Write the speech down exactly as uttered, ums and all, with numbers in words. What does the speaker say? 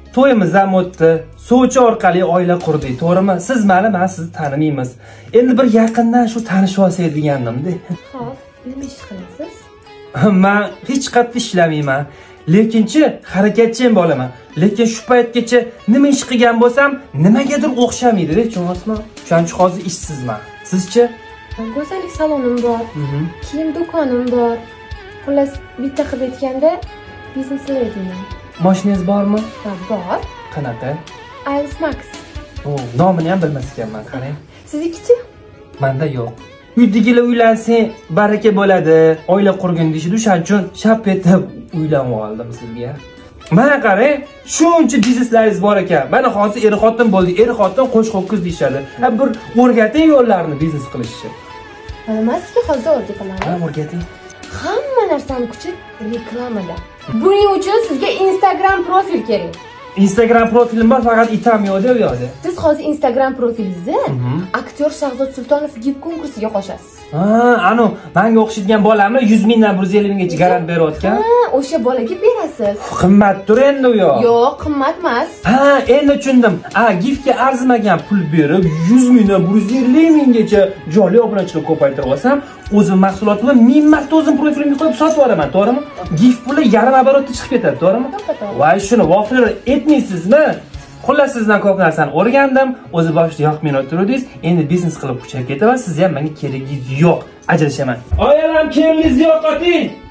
to'yimiz ham o'tdi. Sovchi orqali oila qurdik, to'g'rimi? Siz meni, men sizni tanimaymiz. Endi bir yaqindan shu tanishib olsak degandim-da. Xo'p, nima ish qilasiz? Men hech qattiq ishlamayman. Lekinchi harakatchan bo'laman. Lekin shu paytgacha nima ish qilgan bo'lsam, nimagadir o'xshamaydi-da, tushunasizmi? Shuning hozir ishsizman. Sizchi? Go'zallik salonim bor. Kiyim do'konim bor. Xullas, bitta qilib aytganda, biznes laydiman. Mashinangiz bormi? Ha, bor. Qanaqa? Ice Max. O, nomini ham bilmas ekanman, qarang. Siznikichi? Menda yo'q. Uydagilar uylansang baraka bo'ladi, oila qurgin deyishdi, o'shaning uchun shap etib uylanib oldim sizga. Mana qarang, shuncha bizneslaringiz bor ekan. Mana hozir er xotin bo'ldi, er xotin qo'sh ho'kiz deyshadi. Ha, bir o'rgating yo'llarini biznes qilishni. Bilmasizki, hozir o'rgataman. Ha, o'rgating. Hamma narsani kuchi reklamada. Buning uchun sizga Instagram profil kerak. Instagram profilim bor, faqat itam yo'qda u yoqda. Siz hozir Instagram profilingizni aktyor Shahzod Sultonov gip konkursiga qo'shasiz. Ha, anu, menga o'xshaydigan bolamni yuz mingdan bir yuz ellik minggacha garant berayotgan. Ha, o'sha bolaga berasiz. Qimmatdir endi u yo'q. Yo'q, qimmat emas. Ha, endi tushundim. Ha, gifga arzimagan pul berib yuz mingdan bir yuz ellik minggacha jonli obunachilik ko'paytirib olsam, o'zim mahsulotni ming marta o'zim profilimga qo'yib sotib olaman, to'g'rimi? Gif puli yarim оборотda chiqib ketadi, to'g'rimi? Voy, shuni voflir etmaysizmi? Xullas sizdan ko'p narsani o'rgandim. O'zi boshida yoqmay o'tirdingiz. Endi biznes qilib kuchayib ketaman. Siz ham menga keragingiz yo'q. Ajrashaman. Oyalam, keringizni yo'qoting.